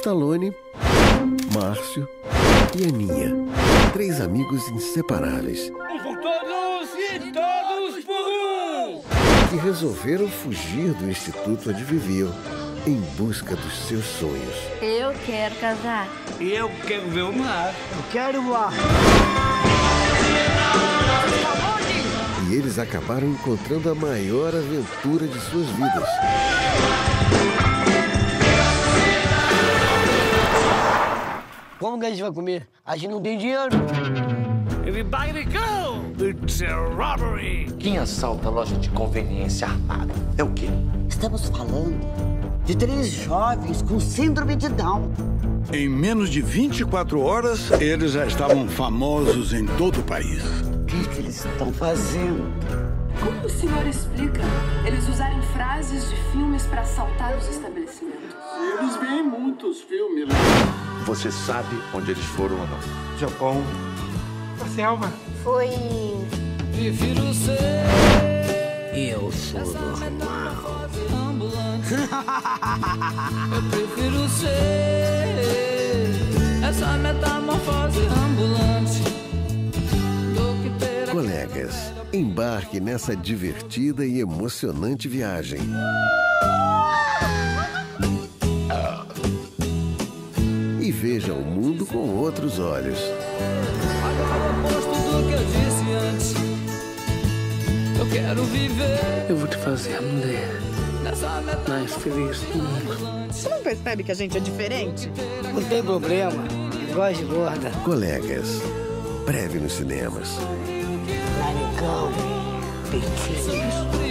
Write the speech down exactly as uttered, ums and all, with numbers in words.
Stallone, Márcio e Aninha, três amigos inseparáveis. Um por todos e todos por um! Que resolveram fugir do instituto onde viviam em busca dos seus sonhos. Eu quero casar. E eu quero ver o mar. Eu quero voar. E eles acabaram encontrando a maior aventura de suas vidas. Como que a gente vai comer? A gente não tem dinheiro. Everybody go! It's a robbery! Quem assalta a loja de conveniência armada é o quê? Estamos falando de três jovens com síndrome de Down. Em menos de vinte e quatro horas, eles já estavam famosos em todo o país. O que, que eles estão fazendo? Como o senhor explica eles usarem frases de filmes para assaltar os estabelecimentos? Eles veem muitos filmes. Você sabe onde eles foram ou não? Japão. A selva. Foi... Prefiro ser... Eu sou normal. Eu prefiro ser essa metamorfose ambulante do que ter... Colegas, embarque nessa divertida e emocionante viagem. E veja o mundo com outros olhos. Agora o oposto do que eu disse antes. Eu quero viver. Eu vou te fazer a mulher nessa mais feliz do mundo. Você não percebe que a gente é diferente? Não tem problema. Eu gosto de gorda. Colegas, breve nos cinemas. Laricão, peitinhos.